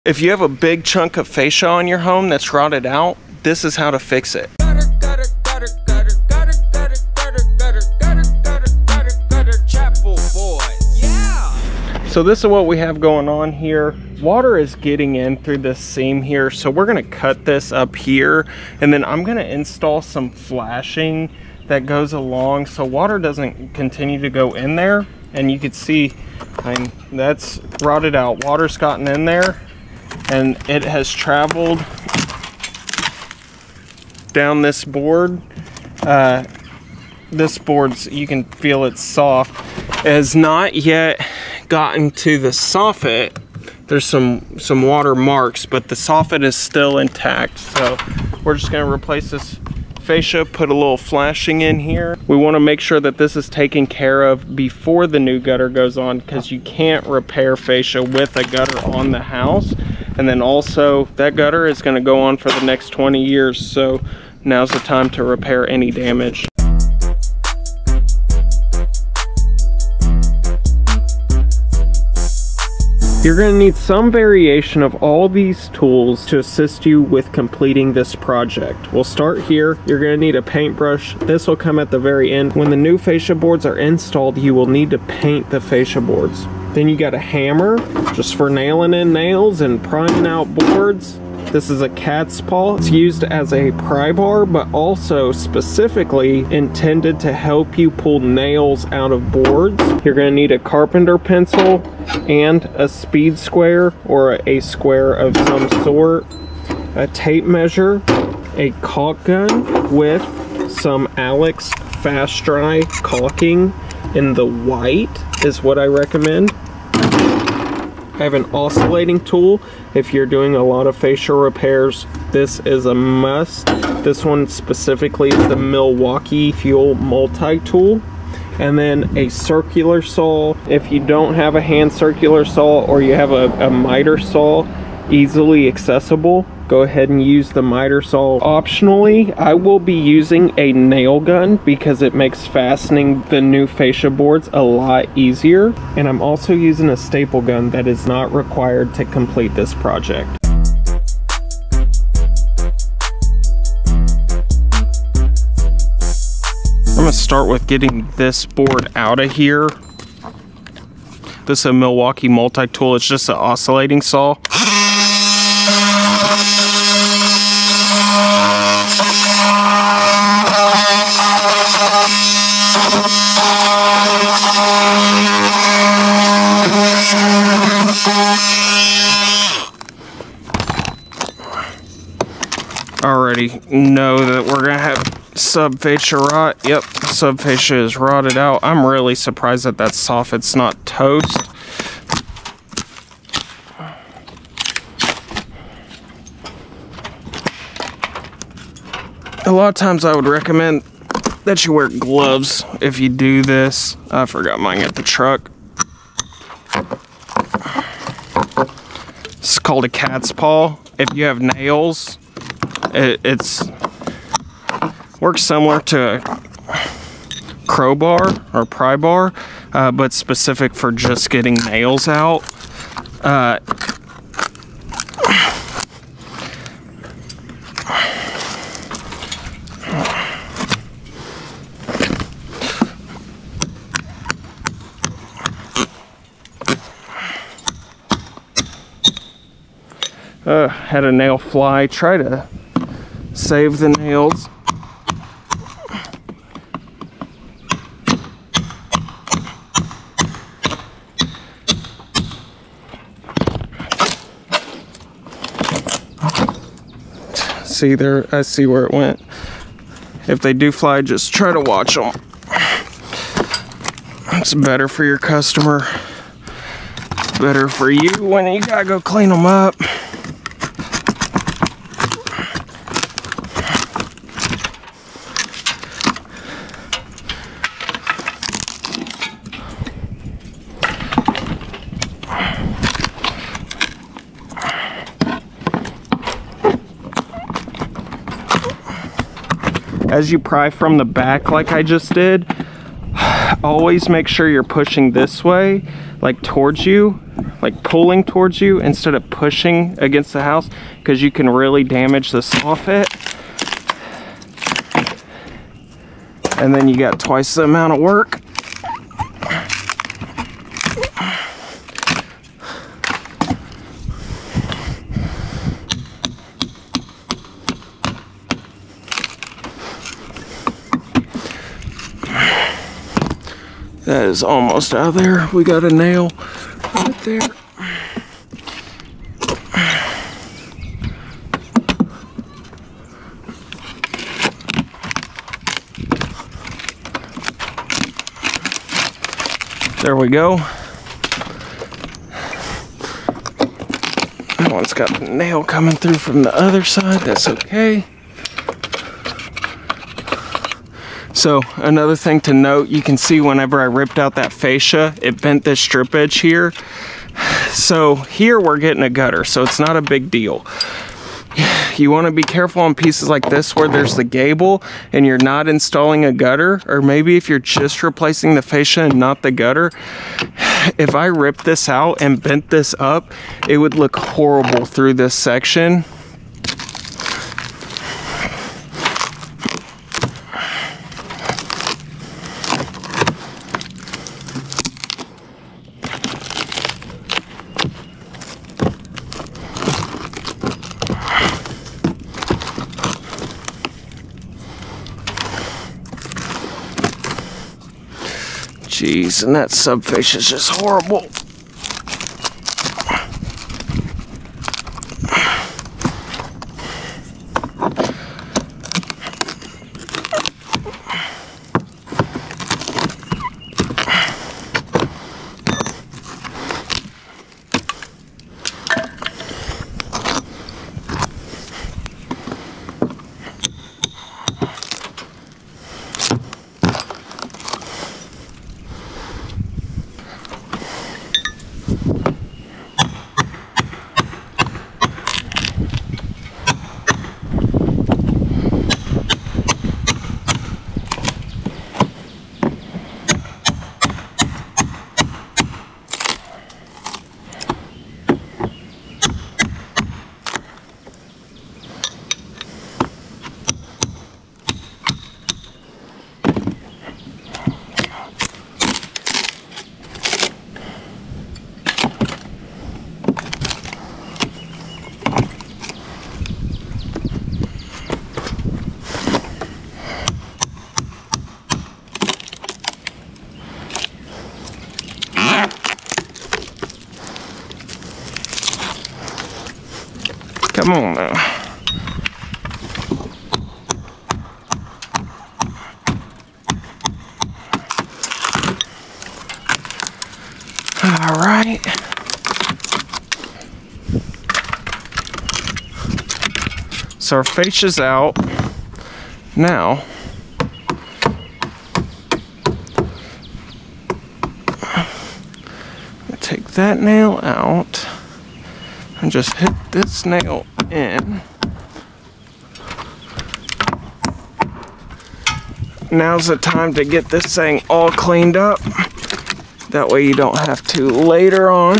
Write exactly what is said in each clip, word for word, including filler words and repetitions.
If you have a big chunk of fascia on your home that's rotted out, this is how to fix it. So this is what we have going on here. Water is getting in through this seam here, so we're gonna cut this up here, and then I'm gonna install some flashing that goes along so water doesn't continue to go in there. And you can see, I mean, that's rotted out. Water's gotten in there, and it has traveled down this board. Uh, this board's, you can feel it's soft. It has not yet gotten to the soffit. There's some some water marks, but the soffit is still intact. So we're just gonna replace this fascia, put a little flashing in here. We want to make sure that this is taken care of before the new gutter goes on, because you can't repair fascia with a gutter on the house. And then also that gutter is going to go on for the next twenty years, so now's the time to repair any damage. You're going to need some variation of all these tools to assist you with completing this project. We'll start here. You're going to need a paintbrush. This will come at the very end. When the new fascia boards are installed, you will need to paint the fascia boards. Then you got a hammer, just for nailing in nails and prying out boards. This is a cat's paw. It's used as a pry bar, but also specifically intended to help you pull nails out of boards. You're going to need a carpenter pencil and a speed square or a square of some sort, a tape measure, a caulk gun with some Alex fast dry caulking in the white is what I recommend. I have an oscillating tool. If you're doing a lot of fascia repairs, this is a must. This one specifically is the Milwaukee Fuel multi-tool. And then a circular saw. If you don't have a hand circular saw, or you have a, a miter saw easily accessible, go ahead and use the miter saw. Optionally, I will be using a nail gun because it makes fastening the new fascia boards a lot easier. And I'm also using a staple gun that is not required to complete this project. I'm gonna start with getting this board out of here. This is a Milwaukee multi-tool. It's just an oscillating saw. Already know that we're gonna have sub-fascia rot. Yep, sub-fascia is rotted out. I'm really surprised that that soffit's not toast. A lot of times I would recommend that you wear gloves if you do this. I forgot mine at the truck. It's called a cat's paw. If you have nails, it, it's works similar to a crowbar or pry bar, uh, but specific for just getting nails out. Uh, Uh, had a nail fly. Try to save the nails. See there, I see where it went. If they do fly, just try to watch them. It's better for your customer. Better for you when you gotta go clean them up. As you pry from the back like I just did, always make sure you're pushing this way, like towards you, like pulling towards you instead of pushing against the house, because you can really damage the soffit. And then you got twice the amount of work. That is almost out of there. We got a nail right there. There we go. That one's got a nail coming through from the other side. That's okay. So another thing to note, you can see whenever I ripped out that fascia, it bent this strip edge here. So here we're getting a gutter, so it's not a big deal. You want to be careful on pieces like this where there's the gable and you're not installing a gutter, or maybe if you're just replacing the fascia and not the gutter. If I ripped this out and bent this up, it would look horrible through this section. Jeez, and that sub-fascia is just horrible. Come on now. All right. So our fascia's out. Now, take that nail out and just hit this nail in. Now's the time to get this thing all cleaned up. That way you don't have to later on.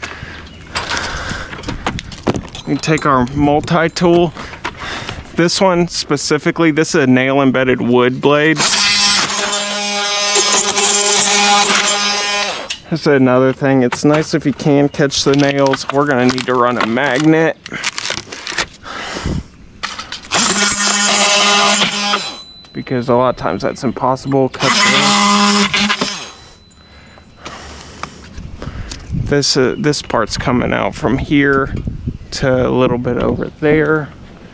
We take our multi-tool. This one specifically, this is a nail embedded wood blade. This is another thing. It's nice if you can catch the nails. We're gonna need to run a magnet. Because a lot of times that's impossible. Cut this uh, this part's coming out from here to a little bit over there.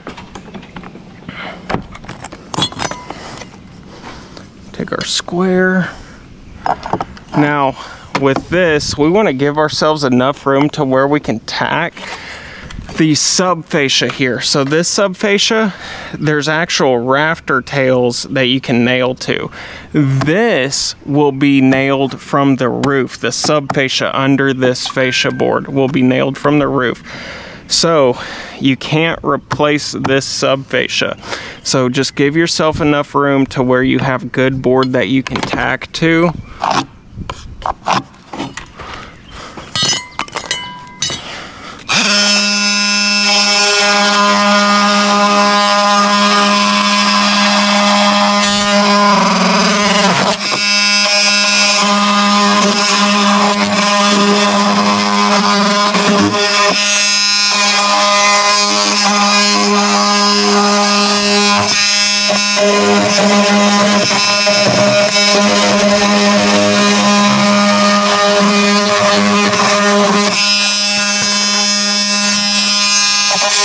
Take our square. Now with this, we want to give ourselves enough room to where we can tack the sub-fascia here. So this sub-fascia, there's actual rafter tails that you can nail to. This will be nailed from the roof. The sub-fascia under this fascia board will be nailed from the roof. So you can't replace this sub-fascia. So just give yourself enough room to where you have good board that you can tack to.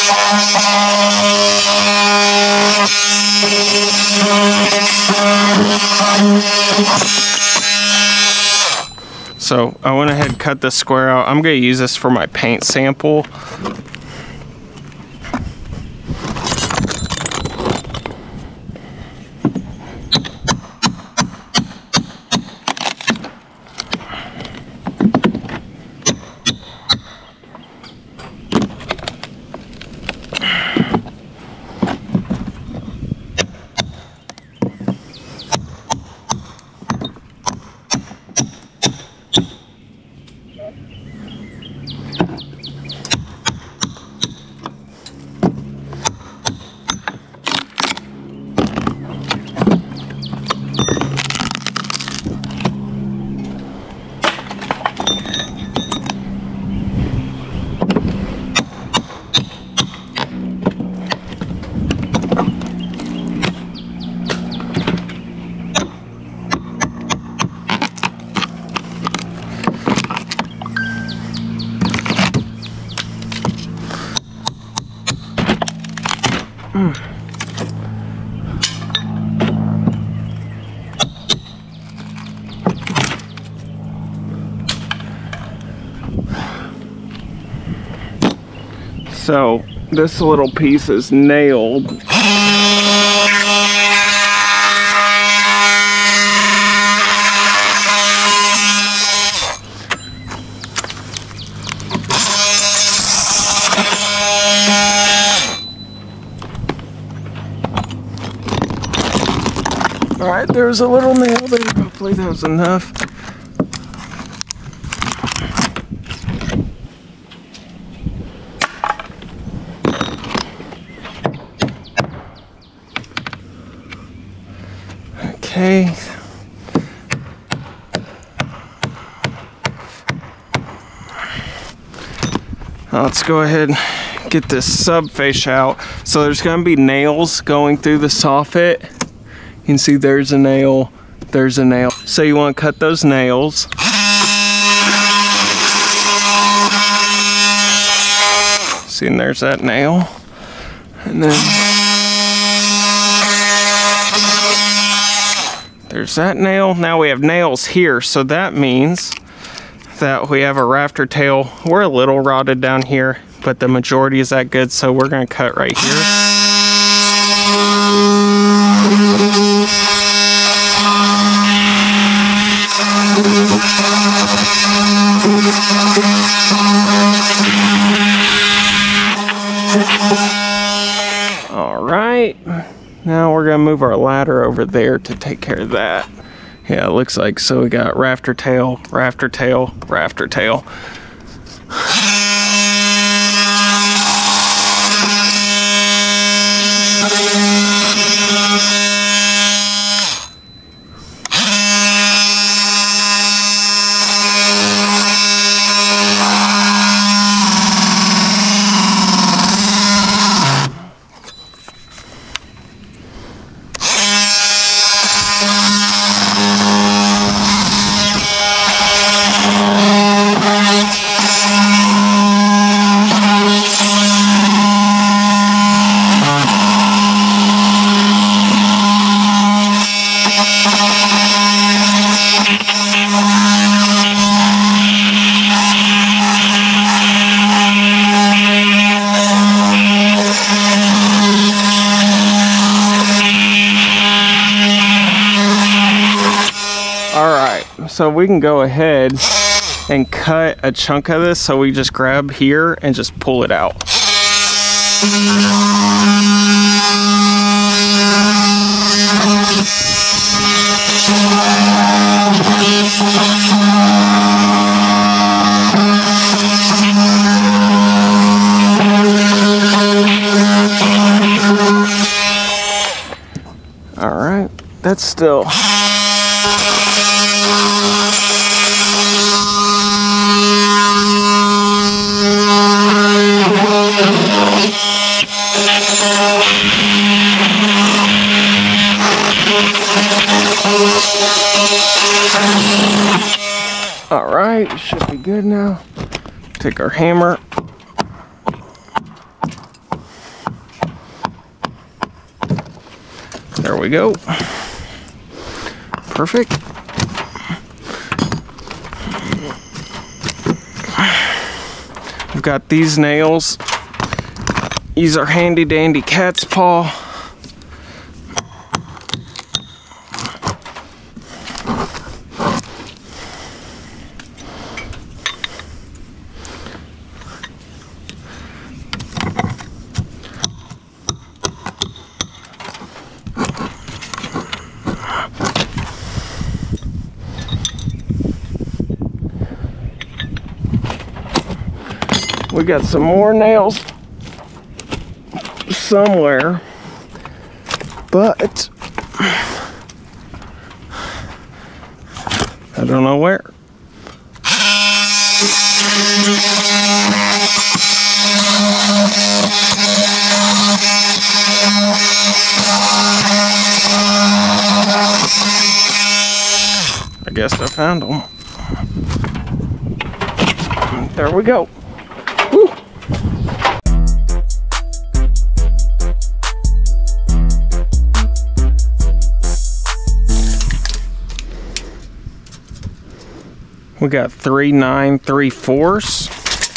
So I went ahead and cut this square out. I'm going to use this for my paint sample. So this little piece is nailed. All right, there's a little nail there. Hopefully that was enough. Okay. Now let's go ahead and get this sub-fascia out. So there's going to be nails going through the soffit. You can see there's a nail, there's a nail. So you want to cut those nails. See, and there's that nail. And then there's that nail. Now we have nails here, so that means that we have a rafter tail. We're a little rotted down here, but the majority is that good, so we're gonna cut right here. All right. Now we're gonna move our ladder over there to take care of that. Yeah, it looks like so. We got rafter tail, rafter tail, rafter tail. So we can go ahead and cut a chunk of this, so we just grab here and just pull it out. All right, that's still. All right, should be good now. Take our hammer. There we go. Perfect. I've got these nails. These are handy dandy cat's paw. We got some more nails somewhere, but I don't know where. I guess I found them. There we go. Woo. We got three nine three fours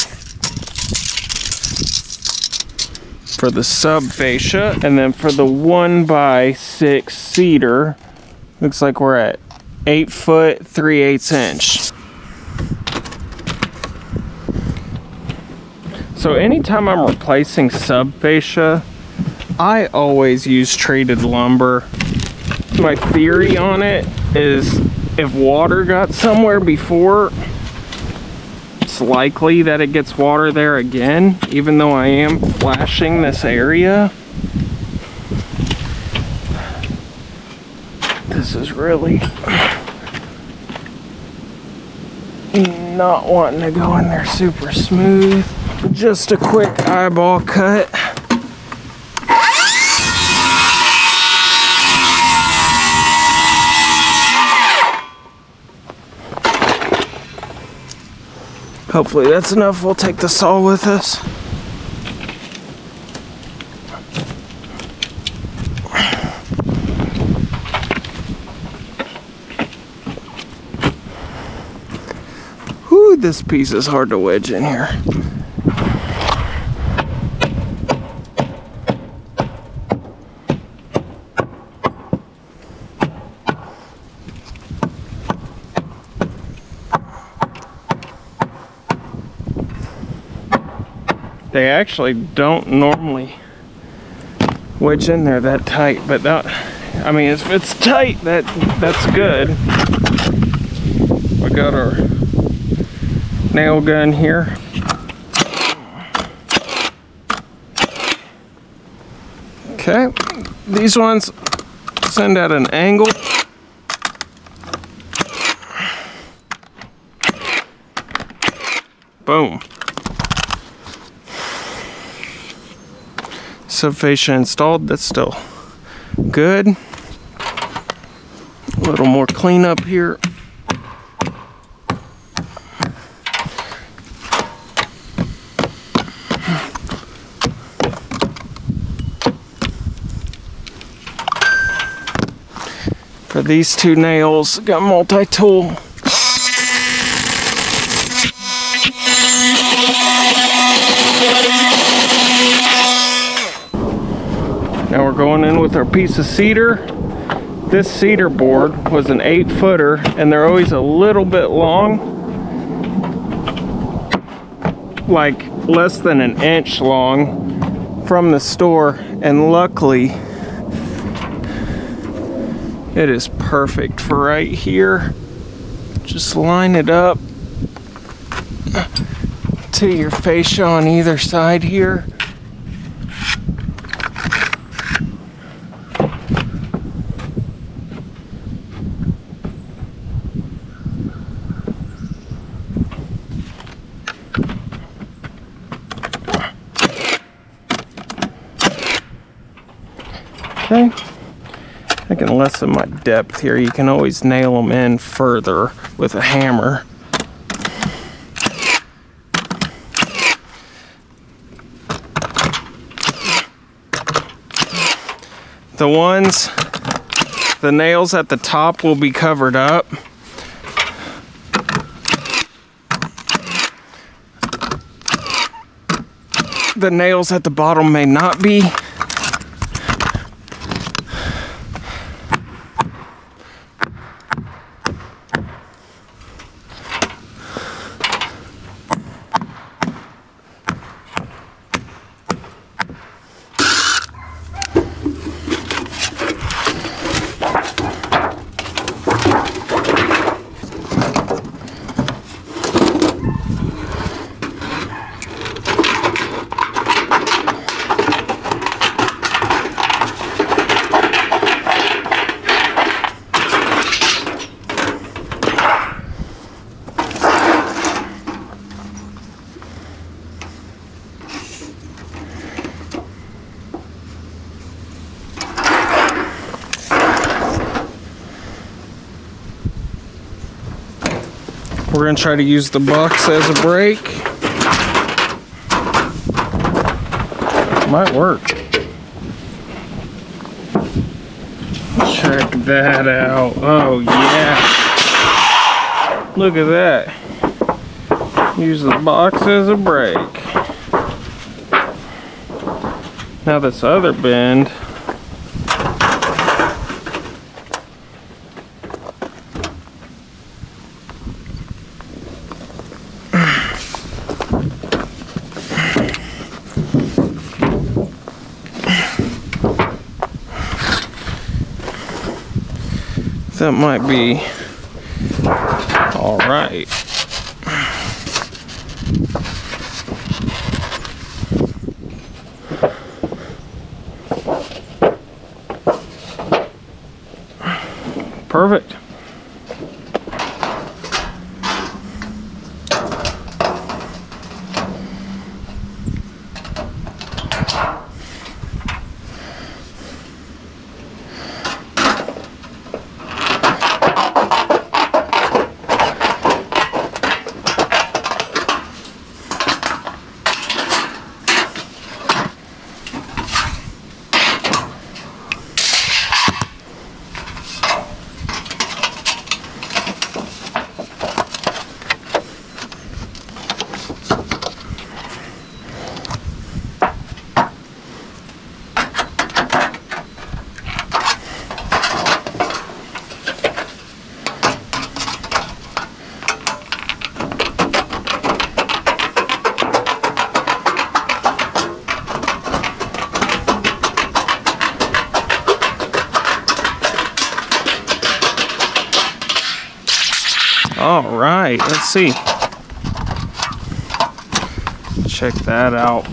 for the sub-fascia, and then for the one by six cedar, looks like we're at eight foot three eighths inch. So anytime I'm replacing sub-fascia, I always use treated lumber. My theory on it is if water got somewhere before, it's likely that it gets water there again, even though I am flashing this area. This is really not wanting to go in there super smooth. Just a quick eyeball cut. Hopefully that's enough. We'll take the saw with us. Whew, this piece is hard to wedge in here. They actually don't normally wedge in there that tight, but that, I mean, if it's tight, that that's good. We got our nail gun here. Okay, these ones send at an angle. Boom. Sub-fascia installed. That's still good. A little more cleanup here. For these two nails, got multi-tool. Now we're going in with our piece of cedar. This cedar board was an eight footer, and they're always a little bit long, like less than an inch long from the store, and luckily it is perfect for right here. Just line it up to your fascia on either side here. Okay, I can lessen my depth here. You can always nail them in further with a hammer. The ones The nails at the top will be covered up. The nails at the bottom may not be. We're gonna try to use the box as a brake. Might work. Check that out. Oh yeah. Look at that. Use the box as a brake. Now this other bend. That might be all right. Perfect. All right, let's see. Check that out.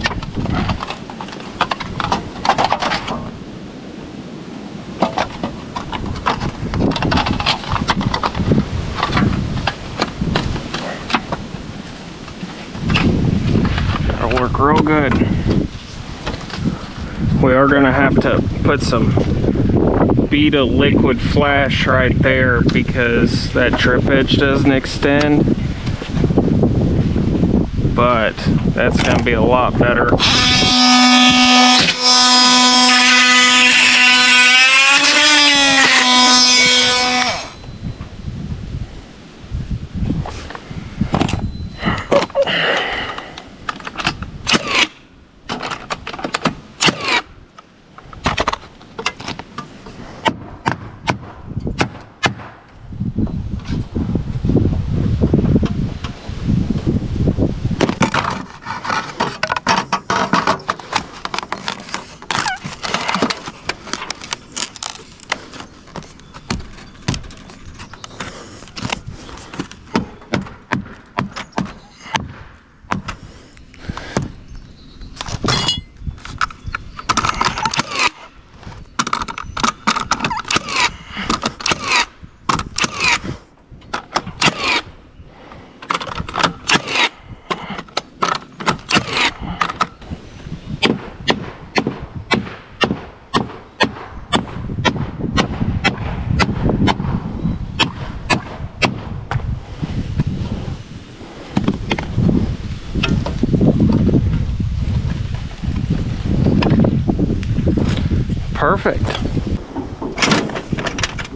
That'll work real good. We are gonna have to put some bead of liquid flash right there because that trip edge doesn't extend, but that's gonna be a lot better. Perfect.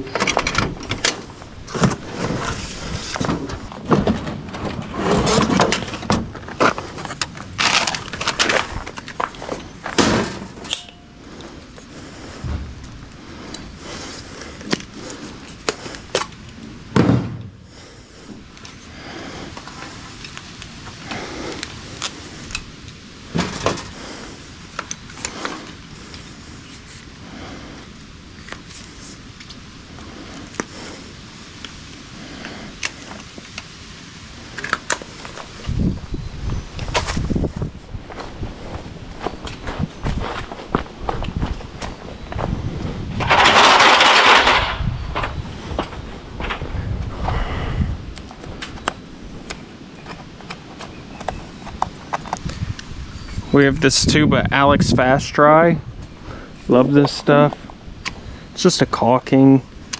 We have this tube of Alex Fast Dry. Love this stuff. It's just a caulking.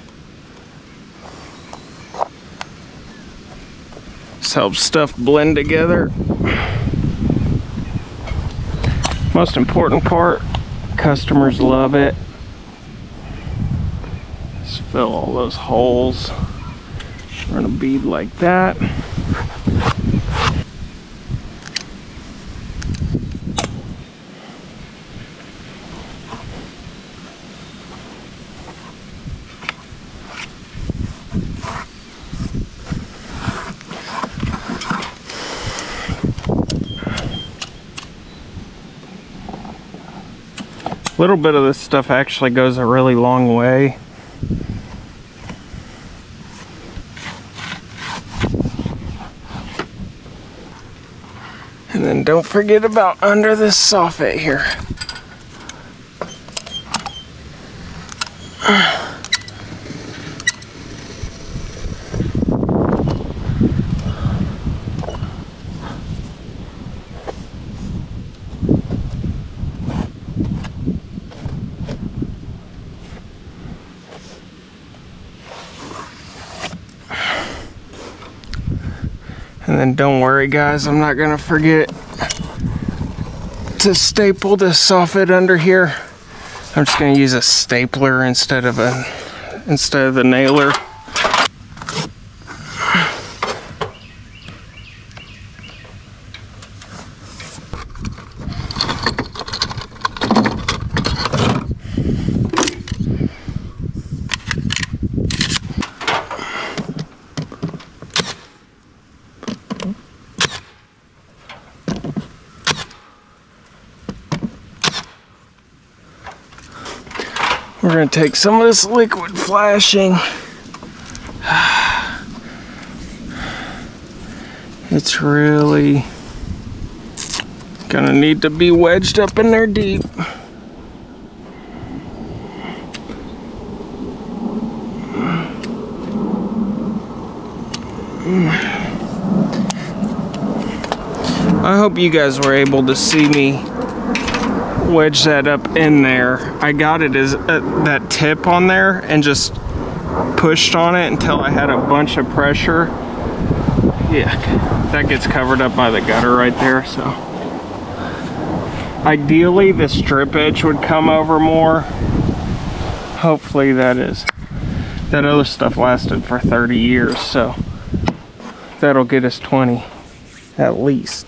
This helps stuff blend together. Most important part, customers love it. Just fill all those holes. Run a bead like that. A little bit of this stuff actually goes a really long way. And then don't forget about under this soffit here. And then don't worry guys, I'm not gonna forget to staple this soffit under here. I'm just gonna use a stapler instead of a instead of the nailer. We're gonna take some of this liquid flashing. It's really gonna need to be wedged up in there deep. I hope you guys were able to see me wedge that up in there. I got it as uh, that tip on there and just pushed on it until I had a bunch of pressure. Yeah, that gets covered up by the gutter right there. So ideally the strip edge would come over more. Hopefully that is. That other stuff lasted for thirty years, so that'll get us twenty at least.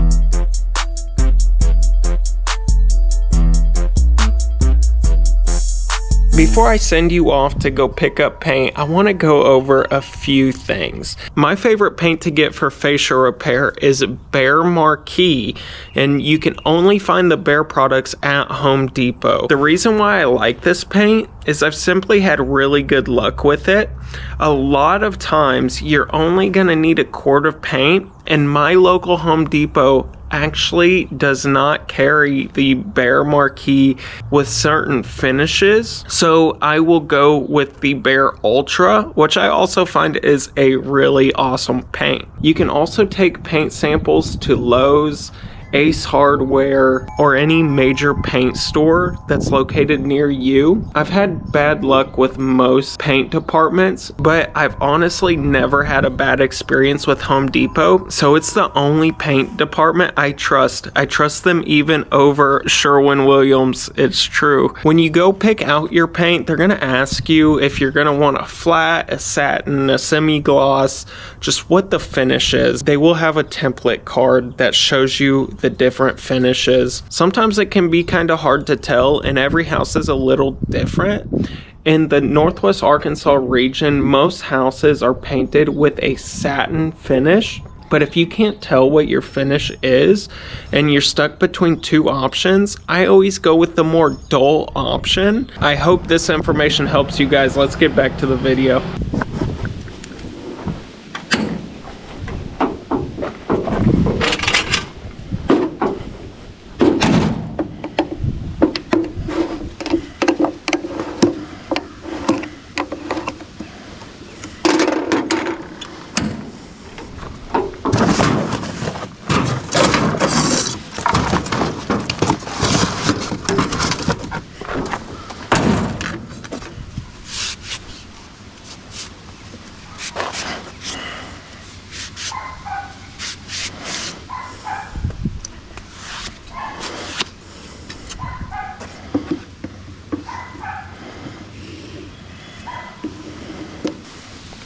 Before I send you off to go pick up paint, I want to go over a few things. My favorite paint to get for fascia repair is Behr Marquee, and you can only find the Behr products at Home Depot. The reason why I like this paint is I've simply had really good luck with it. A lot of times you're only going to need a quart of paint, and my local Home Depot actually does not carry the Behr Marquee with certain finishes, so I will go with the Behr Ultra, which I also find is a really awesome paint. You can also take paint samples to Lowe's, Ace Hardware, or any major paint store that's located near you. I've had bad luck with most paint departments, but I've honestly never had a bad experience with Home Depot, so it's the only paint department I trust. I trust them even over Sherwin-Williams. It's true. When you go pick out your paint, they're gonna ask you if you're gonna want a flat, a satin, a semi-gloss, just what the finish is. They will have a template card that shows you the different finishes. Sometimes it can be kind of hard to tell, and every house is a little different. In the Northwest Arkansas region, most houses are painted with a satin finish. But if you can't tell what your finish is and you're stuck between two options, I always go with the more dull option. I hope this information helps you guys. Let's get back to the video.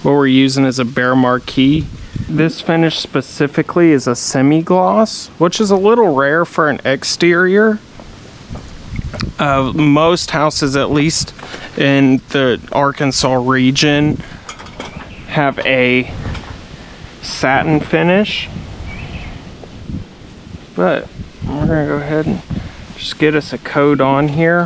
What we're using is a bare marquee. This finish specifically is a semi-gloss, which is a little rare for an exterior. Uh, most houses, at least in the Arkansas region, have a satin finish. But we're gonna go ahead and just get us a coat on here.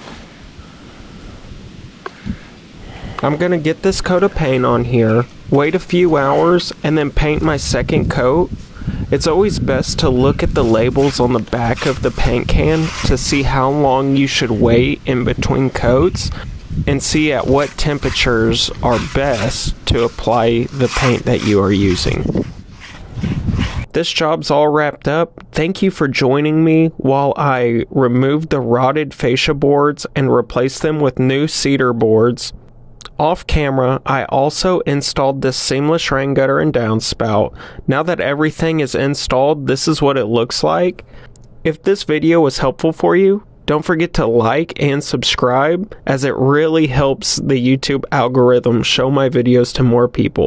I'm gonna get this coat of paint on here, wait a few hours, and then paint my second coat. It's always best to look at the labels on the back of the paint can to see how long you should wait in between coats and see at what temperatures are best to apply the paint that you are using. This job's all wrapped up. Thank you for joining me while I removed the rotted fascia boards and replaced them with new cedar boards. Off camera, I also installed this seamless rain gutter and downspout. Now that everything is installed, this is what it looks like. If this video was helpful for you, don't forget to like and subscribe, as it really helps the YouTube algorithm show my videos to more people.